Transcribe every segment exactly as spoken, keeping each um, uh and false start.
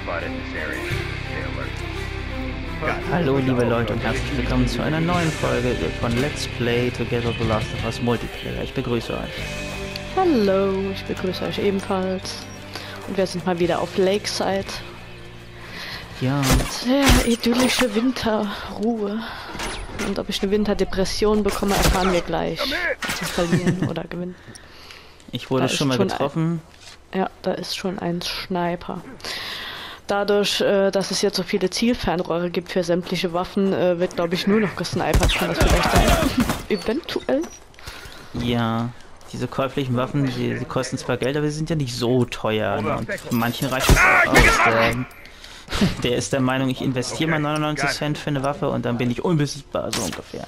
Hallo liebe Leute und herzlich willkommen zu einer neuen Folge von Let's Play Together The Last of Us Multiplayer. Ich begrüße euch. Hallo, ich begrüße euch ebenfalls. Und wir sind mal wieder auf Lakeside. Ja. Sehr idyllische Winterruhe. Und ob ich eine Winterdepression bekomme, erfahren wir gleich. Ob wir verlieren oder gewinnen. Ich wurde Da schon mal schon getroffen. Ein, ja, da ist schon ein Sniper. Dadurch, äh, dass es jetzt so viele Zielfernrohre gibt für sämtliche Waffen, äh, wird, glaube ich, nur noch gesnipert. Kann das vielleicht sein? Eventuell? Ja. Diese käuflichen Waffen, die, die kosten zwar Geld, aber sie sind ja nicht so teuer. Ne? Und für manchen reicht es auch aus. Der, der ist der Meinung, ich investiere mal neunundneunzig Cent für eine Waffe und dann bin ich unbesiegbar, so ungefähr.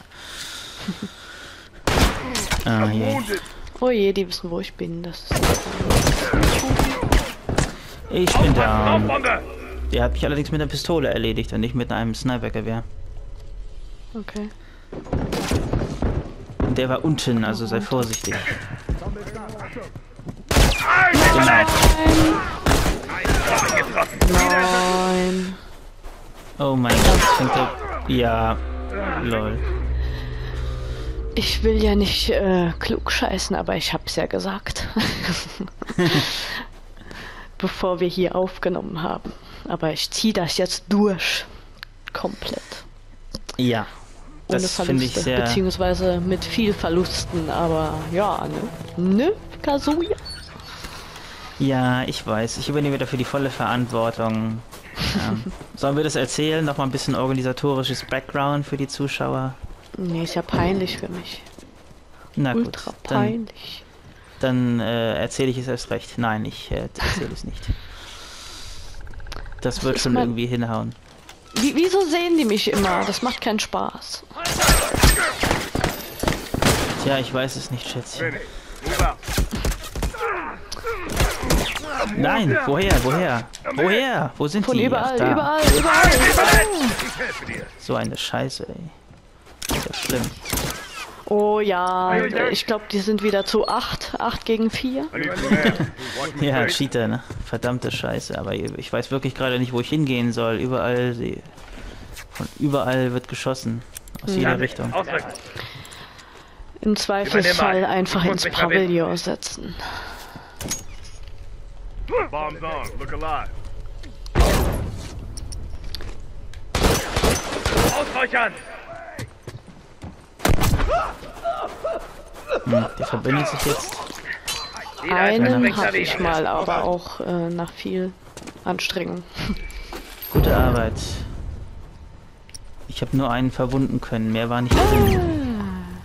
Ah, je. Oh je, die wissen, wo ich bin. Das ist ich bin da. Der hat mich allerdings mit einer Pistole erledigt und nicht mit einem Snipergewehr. Okay. Und der war unten, also sei vorsichtig. Nein! Nein! Oh mein Gott, das fängt er... Ja, lol. Ich will ja nicht äh, klug scheißen, aber ich hab's ja gesagt. Bevor wir hier aufgenommen haben. Aber ich zieh das jetzt durch. Komplett. Ja. Ohne Das finde ich Verluste, sehr... beziehungsweise mit viel Verlusten, aber ja, ne? Ne, Kazuya? Ja, ich weiß. Ich übernehme dafür die volle Verantwortung. Ähm, sollen wir das erzählen? Nochmal ein bisschen organisatorisches Background für die Zuschauer? Nee, ist ja peinlich für mich. Na gut, Ultra dann, peinlich. dann äh, erzähle ich es erst recht. Nein, ich äh, erzähle es nicht. Das wird ist schon mein- irgendwie hinhauen. Wie, wieso sehen die mich immer? Das macht keinen Spaß. Tja, ich weiß es nicht, Schätzchen. Nein, woher, woher? Woher? Wo sind Von die? überall, Ach, da. überall, überall, überall. So eine Scheiße, ey. Das ist schlimm. Oh ja, ich glaube, die sind wieder zu acht. acht gegen vier. Ja, Cheater, ne? Verdammte Scheiße. Aber ich weiß wirklich gerade nicht, wo ich hingehen soll. Überall, die, von überall wird geschossen. Aus jeder Richtung. Im Zweifelsfall einfach ins Pavillon setzen. Bombs on. Look alive. Ausreichern! Hm, der verbindet sich jetzt. Einen habe ich mal, aber auch äh, nach viel Anstrengung. Gute Arbeit. Ich habe nur einen verwunden können. Mehr war nicht drin.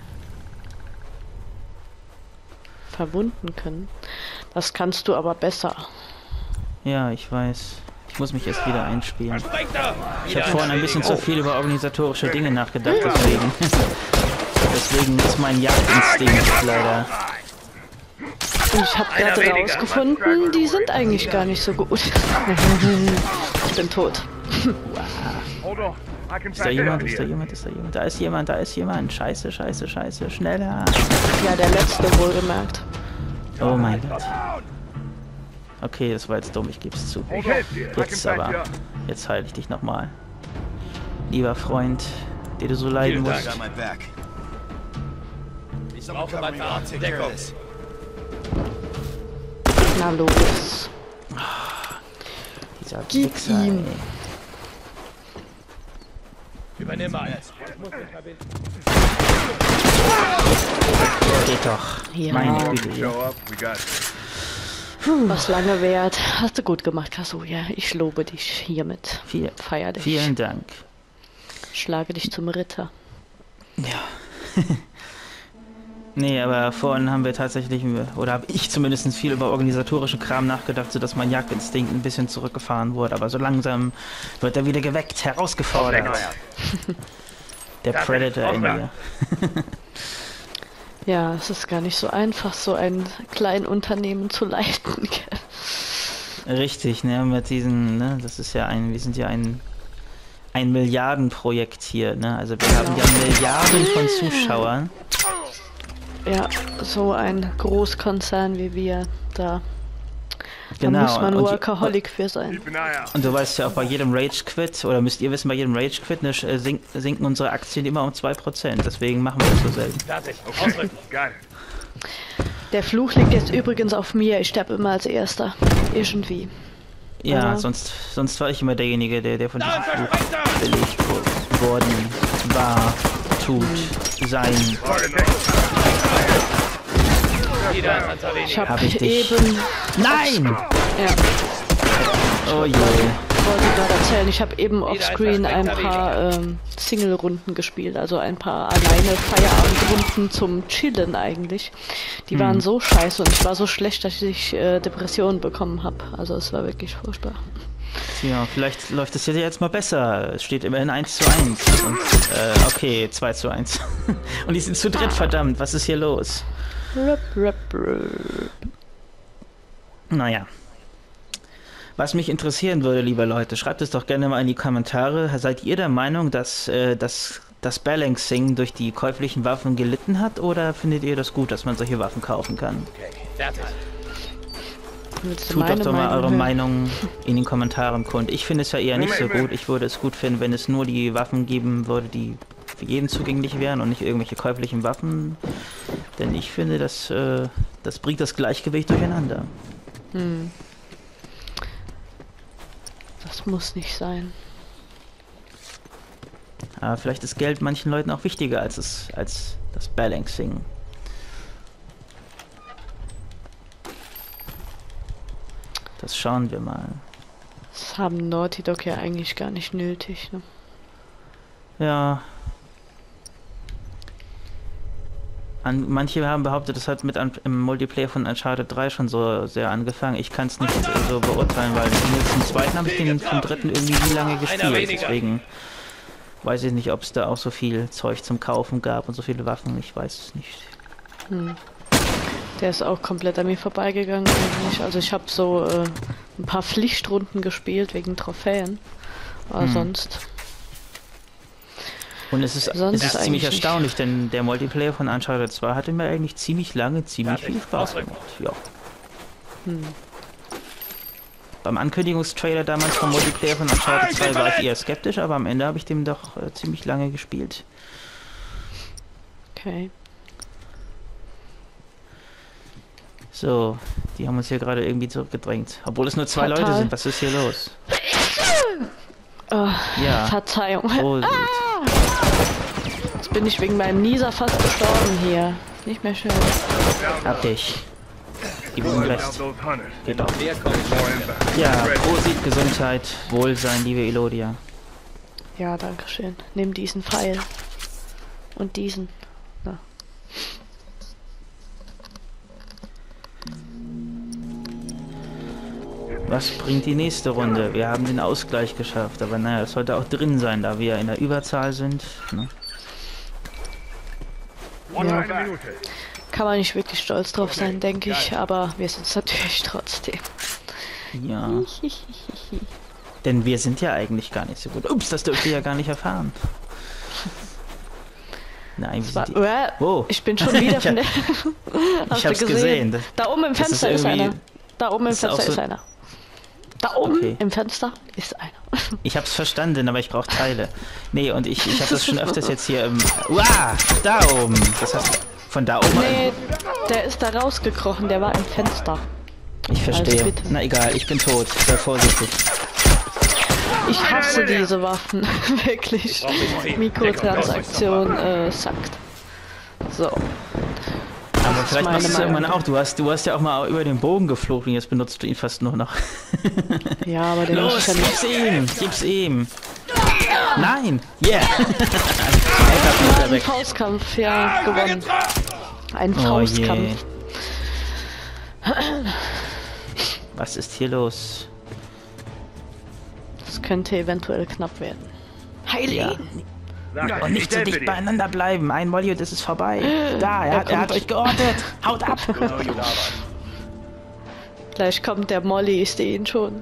Verwunden können. Das kannst du aber besser. Ja, ich weiß. Ich muss mich erst wieder einspielen. Ich habe vorhin ein bisschen zu viel über organisatorische Dinge nachgedacht, deswegen. Deswegen ist mein Jagdinstinkt leider. Und ich habe gerade rausgefunden, die sind eigentlich gar nicht so gut. Ich bin tot. Hold on. I can Ist da patch jemand? it Ist da jemand? Ist da jemand? Da ist jemand, da ist jemand. Scheiße, scheiße, scheiße. Schneller. Ja, der letzte wohlgemerkt. Oh mein Gott. Okay, das war jetzt dumm, ich gebe es zu. Ich helfe dir. I can Jetzt patch you aber. up. Jetzt heile ich dich nochmal. Lieber Freund, der du so leiden musst. Ich brauche mal Deckung. Na los. Dieser Gib Wichser, ihm. ey. Übernimm mal. Geht doch. Ja. Meine Güte. Ja. Show up. We got this. Was lange währt. Hast du gut gemacht, Kazuya. Ich lobe dich hiermit. Viel, Feier dich. vielen Dank. Schlage dich zum Ritter. Ja. Nee, aber vorhin haben wir tatsächlich, oder habe ich zumindest viel über organisatorische Kram nachgedacht, sodass mein Jagdinstinkt ein bisschen zurückgefahren wurde. Aber so langsam wird er wieder geweckt, herausgefordert. Der Predator in mir. Ja, es ist gar nicht so einfach, so ein kleines Unternehmen zu leiten. Richtig, ne, mit diesen, ne, das ist ja ein, wir sind ja ein, ein Milliardenprojekt hier, ne, also wir haben ja Milliarden von Zuschauern. Ja, so ein Großkonzern wie wir, da Da Genau. muss man und, Workaholic für sein. Keep an eye out. und du weißt ja auch bei jedem Rage-Quit, oder müsst ihr wissen, bei jedem Rage-Quit ne, äh, sink, sinken unsere Aktien immer um zwei Prozent. Deswegen machen wir das so selten. Fertig. Ausrücken. Got it. Der Fluch liegt jetzt übrigens auf mir. Ich sterbe immer als Erster. Irgendwie. Ja, Aber- sonst, sonst war ich immer derjenige, der, der von diesem Da, Fluch Versprecher! belegt wo- worden war, tut, sein. Jeder ist ein Zerwenig. Ich habe Hab ich dich. eben... Nein! Ja, Oh je. wollte gerade erzählen. Ich habe eben ein offscreen ein versteckter paar ähm, Single-Runden gespielt. Also ein paar alleine Feierabendrunden zum Chillen eigentlich. Die waren so scheiße und ich war so schlecht, dass ich äh, Depressionen bekommen habe. Also es war wirklich furchtbar. Tja, vielleicht läuft es jetzt mal besser. Es steht immerhin eins zu eins. Und, äh, okay, zwei zu eins. Und die sind zu dritt, verdammt. Was ist hier los? Rup, rup, rup. Naja. Was mich interessieren würde, liebe Leute, schreibt es doch gerne mal in die Kommentare. Seid ihr der Meinung, dass äh, das, das Balancing durch die käuflichen Waffen gelitten hat? Oder findet ihr das gut, dass man solche Waffen kaufen kann? Okay, fertig. Willst du Tut doch meine doch mal eure hören? Meinung in den Kommentaren kund. Ich finde es ja eher nicht so gut. Ich würde es gut finden, wenn es nur die Waffen geben würde, die für jeden zugänglich wären und nicht irgendwelche käuflichen Waffen. Denn ich finde, das, äh, das bringt das Gleichgewicht durcheinander. Hm. Das muss nicht sein. Aber vielleicht ist Geld manchen Leuten auch wichtiger als, es, als das Balancing. Das schauen wir mal. Das haben Naughty Dog ja eigentlich gar nicht nötig, ne? Ja. An, manche haben behauptet, das hat mit an, im Multiplayer von Uncharted drei schon so sehr angefangen. Ich kann es nicht so beurteilen, weil zumindest im zweiten habe ich den vom dritten irgendwie nie lange gespielt. weniger. Deswegen weiß ich nicht, ob es da auch so viel Zeug zum Kaufen gab und so viele Waffen. Ich weiß es nicht. Hm. Der ist auch komplett an mir vorbeigegangen eigentlich. Also ich habe so äh, ein paar Pflichtrunden gespielt wegen Trophäen. Aber Hm. sonst... Und es ist, Sonst es ist ziemlich eigentlich nicht. erstaunlich, denn der Multiplayer von Uncharted zwei hatte mir eigentlich ziemlich lange ziemlich Fertig. viel Spaß Ausrücken. gemacht. Ja. Hm. Beim Ankündigungstrailer damals vom Multiplayer von Uncharted zwei war ich eher skeptisch, aber am Ende habe ich dem doch äh, ziemlich lange gespielt. Okay. So, die haben uns hier gerade irgendwie zurückgedrängt. Obwohl es nur zwei Fatal. Leute sind, was ist hier los? Oh, Ja, Verzeihung. Prosit. Jetzt bin ich wegen meinem Nieser fast gestorben hier. Nicht mehr schön. Hab dich. Gib ihm Out Rest. those hunters. Geht auch. Wer kommt? More inbound. Ja, Prosit, Gesundheit, Wohlsein, liebe Elodia. Ja, danke schön. Nimm diesen Pfeil. Und diesen. Na. Was bringt die nächste Runde? Wir haben den Ausgleich geschafft, aber naja, es sollte auch drin sein, da wir in der Überzahl sind. Ne? One Ja. eine Minute. Kann man nicht wirklich stolz drauf sein, denke ich, aber wir sind es natürlich trotzdem. Ja. Denn wir sind ja eigentlich gar nicht so gut. Ups, das dürft ihr ja gar nicht erfahren. Nein, wir War, sind die... Uah, Oh. Ich bin schon wieder von der... Hast Ich du hab's gesehen. Das, Da oben im das ist Fenster ist, irgendwie- einer. Da oben im ist auch Fenster so- ist einer. Da oben Okay. im Fenster ist einer. ich hab's verstanden, aber ich brauche Teile. Nee, und ich, ich habe das schon öfters jetzt hier im... Uah, da oben. Das heißt, von da oben... Nee, der ist da rausgekrochen, der war im Fenster. Ich verstehe. Also bitte. Na egal, ich bin tot. Sei vorsichtig. Ich hasse diese Waffen. Wirklich. Mikrotransaktion äh, sackt. So. Aber vielleicht meine machst du es Meinung. irgendwann auch. Du hast, du hast ja auch mal über den Bogen geflogen. Jetzt benutzt du ihn fast nur noch. Ja, aber den muss Los, ich ja nicht. gib's ihm. Gib's ihm. Nein. Yeah. Ja, ein Faustkampf, ja, gewonnen. Ein Oh je. Faustkampf. Was ist hier los? Das könnte eventuell knapp werden. Heil Ja. ihn! Sag, Und nicht so dicht beieinander bleiben. Ein Molly und es ist vorbei. Da, er, Er hat, er hat kommt. euch geortet. Haut ab. Gleich kommt der Molly, ich sehe ihn schon.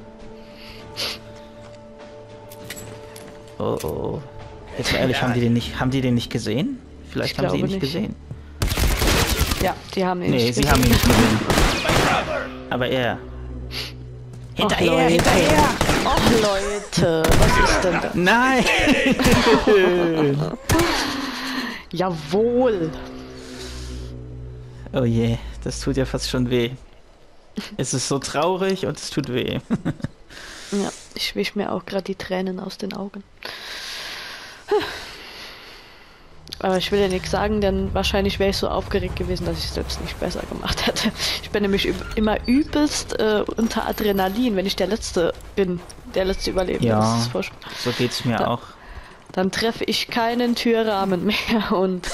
Oh oh. Jetzt mal ehrlich, haben die den nicht, haben die den nicht gesehen? Vielleicht Ich haben sie ihn glaube nicht nicht. gesehen. Ja, die haben ihn Nee, nicht sie gesehen. haben ihn nicht gesehen. Aber er. Ach, Hinterher, Leute. hinterher! Ach Leute, was ist denn da? Nein! Jawohl. Oh je, das tut ja fast schon weh. Es ist so traurig und es tut weh. Ja, ich wisch mir auch gerade die Tränen aus den Augen. Aber ich will ja nichts sagen, denn wahrscheinlich wäre ich so aufgeregt gewesen, dass ich es selbst nicht besser gemacht hätte. Ich bin nämlich üb immer übelst äh, unter Adrenalin, wenn ich der Letzte bin, der letzte Überlebende. Ja, Das ist voll- so geht's mir Da- auch. Dann treffe ich keinen Türrahmen mehr und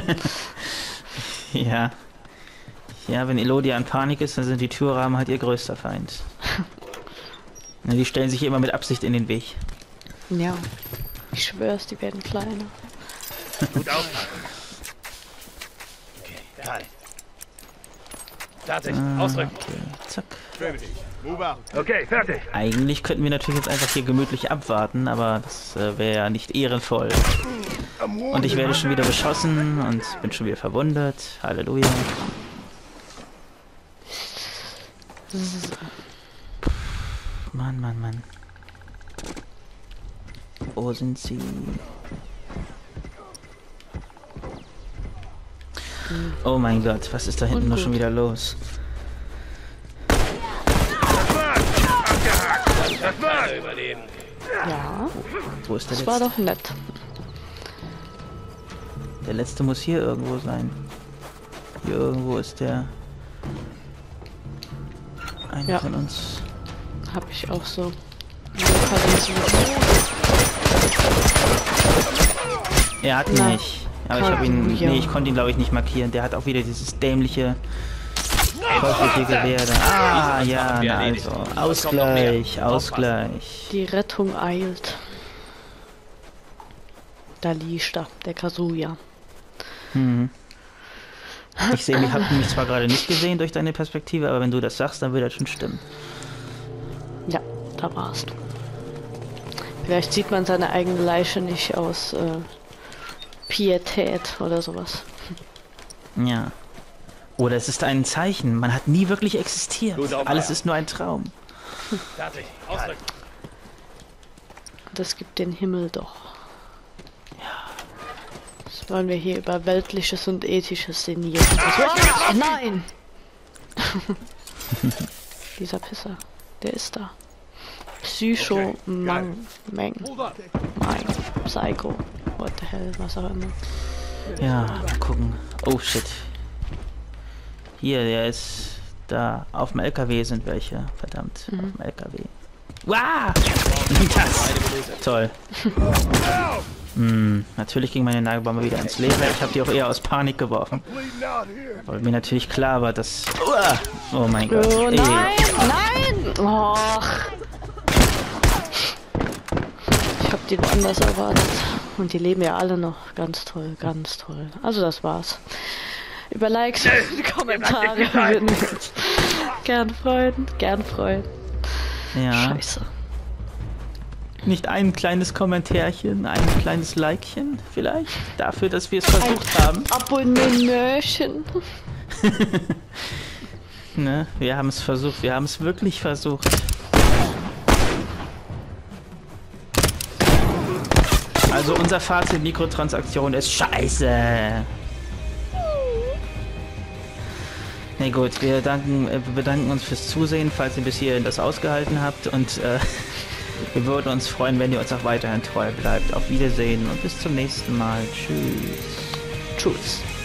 ja. Ja. Ja, wenn Elodia in Panik ist, dann sind die Türrahmen halt ihr größter Feind. Na, die stellen sich immer mit Absicht in den Weg. Ja, ich schwör's, die werden kleiner. Gut aufpassen. Bereit. Fertig. Ah, Ausrücken. okay, zack. Move out. Okay, fertig. Eigentlich könnten wir natürlich jetzt einfach hier gemütlich abwarten, aber das äh, wäre ja nicht ehrenvoll. Und ich werde schon wieder beschossen und bin schon wieder verwundet. Halleluja. Mann, Mann, Mann. Wo sind sie? Oh mein Gott, was ist da hinten noch schon wieder los? Das war's. Alle überleben. Ja, Wo ist der das war letzte? doch nett. Der letzte muss hier irgendwo sein. Hier irgendwo ist der. Einer Ja. von uns. Hab ich auch so. Lokalisiert. Er hat ihn Na, nicht. Aber ich habe ihn. ja. Nee, ich konnte ihn glaube ich nicht markieren. Der hat auch wieder dieses dämliche teuflische Gewehr da. Ah, ja, haben wir na erledigt. also. Es kommt noch mehr. Ausgleich, Ausgleich. Die Rettung eilt. Da liegt er, der Kazuya. Hm. Ich sehe, ich habe mich zwar gerade nicht gesehen durch deine Perspektive, aber wenn du das sagst, dann wird das schon stimmen. Ja, da warst du. Vielleicht sieht man seine eigene Leiche nicht aus äh, Pietät oder sowas. Ja. Oder es ist ein Zeichen. Man hat nie wirklich existiert. Gut, sauber. Alles ist nur ein Traum. Fertig. Ausrücken. Das gibt den Himmel doch. Das wollen wir hier über Weltliches und Ethisches sinnieren. Ah, nein! Dieser Pisser, der ist da. Psycho Mang Meng Mein Psycho. What the hell, was auch immer. Ja, mal gucken. Oh shit. Hier, der ist da. Auf dem L K W sind welche. Verdammt. Auf dem L K W. Wow! Das! Toll. Hm, natürlich ging meine Nagelbombe wieder ins Leere. Ich habe die auch eher aus Panik geworfen. Bleeding out here. Weil mir natürlich klar war, dass... Uah! Oh mein Gott. Oh Ey. nein, nein! Och. Ich hab die woanders erwartet. Und die leben ja alle noch. Ganz toll, ganz toll. Also das war's. Über Likes und Kommentare würden wir uns gern freuen. Gern freuen. Ja. Scheiße. Nicht ein kleines Kommentärchen, ein kleines Likechen vielleicht? Dafür, dass wir es versucht haben. Abonnemörchen. Ne? Wir haben es versucht. Wir haben es wirklich versucht. Also unser Fazit Mikrotransaktion ist scheiße. Na gut, wir, danken, äh, wir bedanken uns fürs Zusehen, falls ihr bis hierhin das ausgehalten habt. Und äh, wir würden uns freuen, wenn ihr uns auch weiterhin treu bleibt. Auf Wiedersehen und bis zum nächsten Mal. Tschüss. Tschüss.